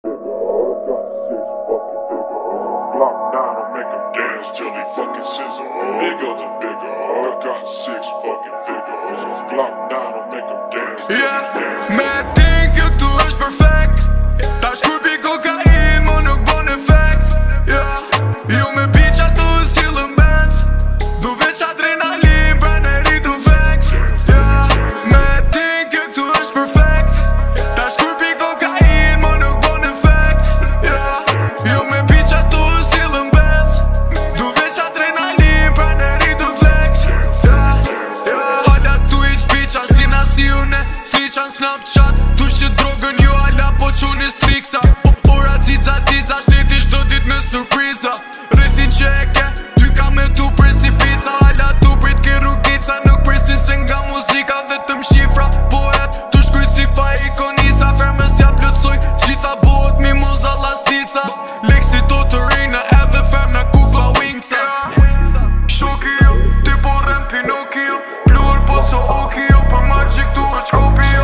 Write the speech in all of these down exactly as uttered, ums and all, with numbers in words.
Till he fucking sizzle. Bigger than bigger. I got six fucking figures. Glock nine will make him dance. Yeah, me think këtu është perfekt. Ta shkurpi kokain, mo nuk bon efekt. Yeah, ju me biqa tu s'jillën benz. Du veç adrenalin, pra në rritu vex. Yeah, me think këtu është perfekt. Ta shkurpi kokain, mo nuk bon efekt. Yeah, ju me biqa tu s'jillën benz. Du veç adrenalin, pra në rritu vex. Yeah, yeah, hala Twitch, biqa s'lina si une. Sliqan Snapchat, tu shqit drogën ju ala po quni striksa. Ora cica cica, shteti shdo dit me surpriza. Rrithin që e ke, ty ka me tu presi pizza. Ala tu prit ke rrugica, nuk presim se nga muzika vetëm shifra. Poet, tu shkujt si fa ikonica. Fermes ja plotsoj, gjitha bot mimoza lastica. Leksi to të rina edhe ferme kukla wingsa. Shokio, ti po rem Pinokio. Plur po so okio, për magic tu është kopio.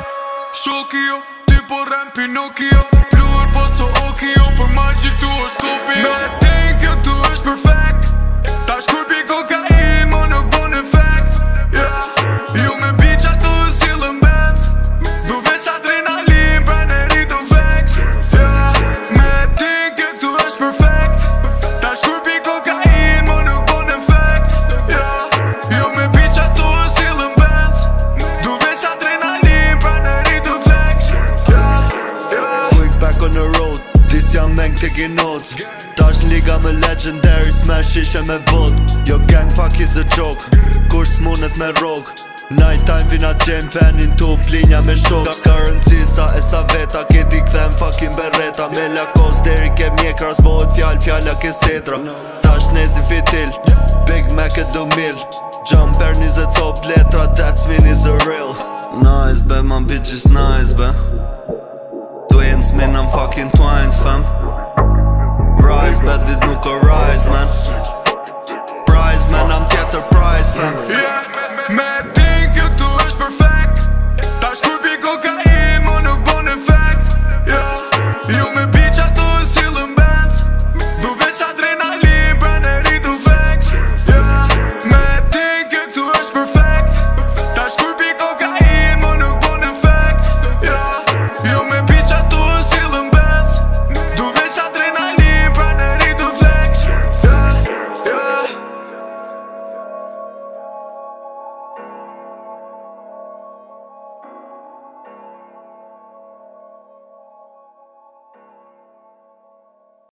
Shokio, ti po rem Pinokio. Plur po so okio, për magic tu është kopio. Me think këtu është perfekt. Ta shkurpi kokain, mo nuk bon efekt. Yeah, ju me biqa tu s'jillën benz. Du veç adrenalin, pra në rritu vex. Yeah, me think këtu është perfekt. Ta shkurpi kokain, mo nuk bon efekt. Yeah, ju me biqa tu s'jillën benz. Du veç adrenalin, pra në rritu vex. Yeah, yeah. Quick back on the road, this young man taking notes. Tash liga me legendary, smash ishe me vot. Yo gang fuck is a joke, kush s'munet me rog. Night time vina gjem fenin tu plinja me shok. Currency sa e sa veta, keti kthem fucking bereta. Me lakos deri ke mjekra, s'vohet fjall, fjalla ke setra. Tash nezi fitil, Big Mac e do mil. Jumper nizet top letra, that's mean is a real. Nice be, man bitch is nice be. Twins man, I'm fucking twins fam. Rise, bet dit nuk o rise man. Prize man, I'm tjetër prize fam. Yeah, me